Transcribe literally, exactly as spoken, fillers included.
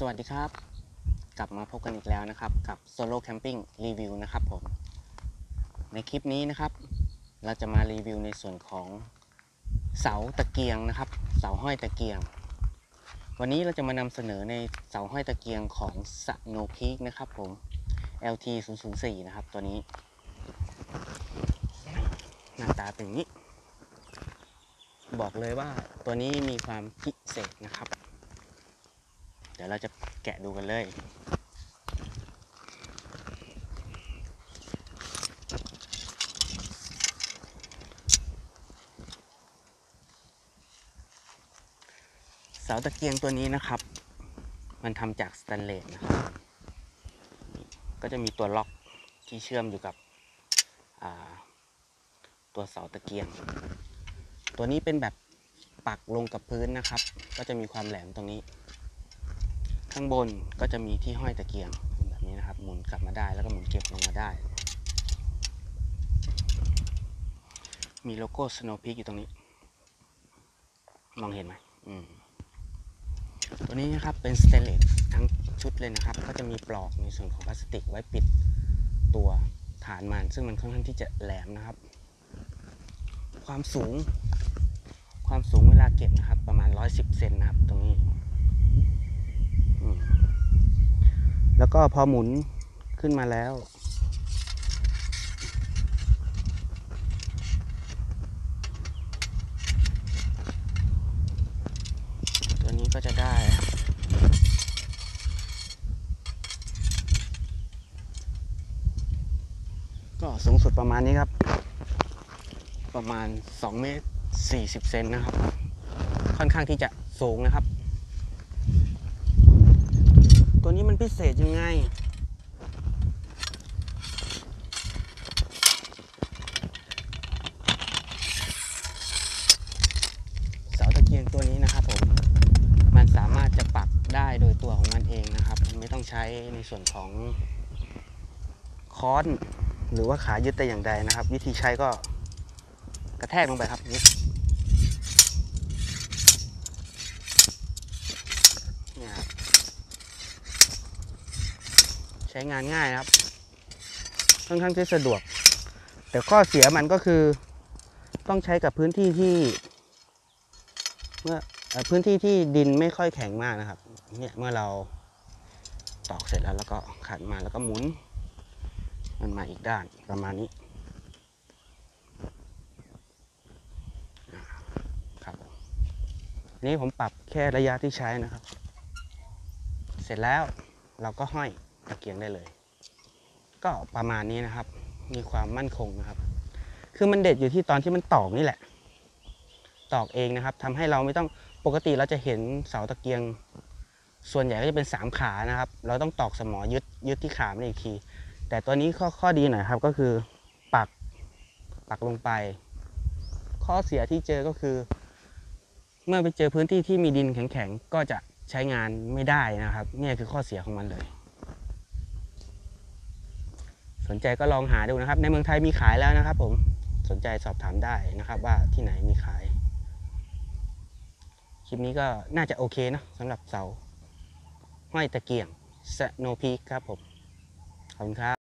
สวัสดีครับกลับมาพบกันอีกแล้วนะครับกับ Solo Camping Review นะครับผมในคลิปนี้นะครับเราจะมารีวิวในส่วนของเสาตะเกียงนะครับเสาห้อยตะเกียงวันนี้เราจะมานำเสนอในเสาห้อยตะเกียงของ Snow Peak นะครับผม แอล ที ศูนย์ ศูนย์ สี่ นะครับตัวนี้หน้าตาเป็นอย่างนี้บอกเลยว่าตัวนี้มีความพิเศษนะครับเดี๋ยวเราจะแกะดูกันเลยเสาตะเกียงตัวนี้นะครับมันทำจากสแตนเลสนะครับก็จะมีตัวล็อกที่เชื่อมอยู่กับตัวเสาตะเกียงตัวนี้เป็นแบบปักลงกับพื้นนะครับก็จะมีความแหลมตรงนี้ข้างบนก็จะมีที่ห้อยตะเกียงแบบนี้นะครับหมุนกลับมาได้แล้วก็หมุนเก็บลงมาได้มีโลโก้ Snow Peak อยู่ตรงนี้มองเห็นไหมอืมตัวนี้นะครับเป็นสเตนเลสทั้งชุดเลยนะครับก็จะมีปลอกในส่วนของพลาสติกไว้ปิดตัวฐานมันซึ่งมันค่อนข้างที่จะแหลมนะครับความสูงความสูงเวลาเก็บนะครับประมาณหนึ่งร้อยสิบเซนนะครับตรงนี้แล้วก็พอหมุนขึ้นมาแล้วตัวนี้ก็จะได้ก็สูงสุดประมาณนี้ครับประมาณสองเมตรสี่สิบเซนนะครับค่อนข้างที่จะสูงนะครับตัวนี้มันพิเศษยังไงเสาตะเกียงตัวนี้นะครับผมมันสามารถจะปักได้โดยตัวของมันเองนะครับมันไม่ต้องใช้ในส่วนของค้อนหรือว่าขายึดแต่อย่างใดนะครับวิธีใช้ก็กระแทกลงไปครับนี่เนี่ยครับใช้งานง่ายนะครับค่อนข้างที่สะดวกแต่ข้อเสียมันก็คือต้องใช้กับพื้นที่ที่เมื่อพื้นที่ที่ดินไม่ค่อยแข็งมากนะครับเนี่ยเมื่อเราตอกเสร็จแล้วแล้วก็ขันมาแล้วก็หมุนมันมาอีกด้านประมาณนี้ครับนี้ผมปรับแค่ระยะที่ใช้นะครับเสร็จแล้วเราก็ห้อยตะเกียงได้เลยก็ประมาณนี้นะครับมีความมั่นคงนะครับคือมันเด็ดอยู่ที่ตอนที่มันตอกนี่แหละตอกเองนะครับทำให้เราไม่ต้องปกติเราจะเห็นเสาตะเกียงส่วนใหญ่ก็จะเป็นสามขานะครับเราต้องตอกสมอยึดยึดที่ขามันอีกทีแต่ตัวนี้ข้อข้อดีหน่อยครับก็คือปักปักลงไปข้อเสียที่เจอก็คือเมื่อไปเจอพื้นที่ที่มีดินแข็งๆก็จะใช้งานไม่ได้นะครับนี่คือข้อเสียของมันเลยสนใจก็ลองหาดูนะครับในเมืองไทยมีขายแล้วนะครับผมสนใจสอบถามได้นะครับว่าที่ไหนมีขายคลิปนี้ก็น่าจะโอเคนะสำหรับเสาห้อยตะเกียง Snow Peak ครับผมขอบคุณครับ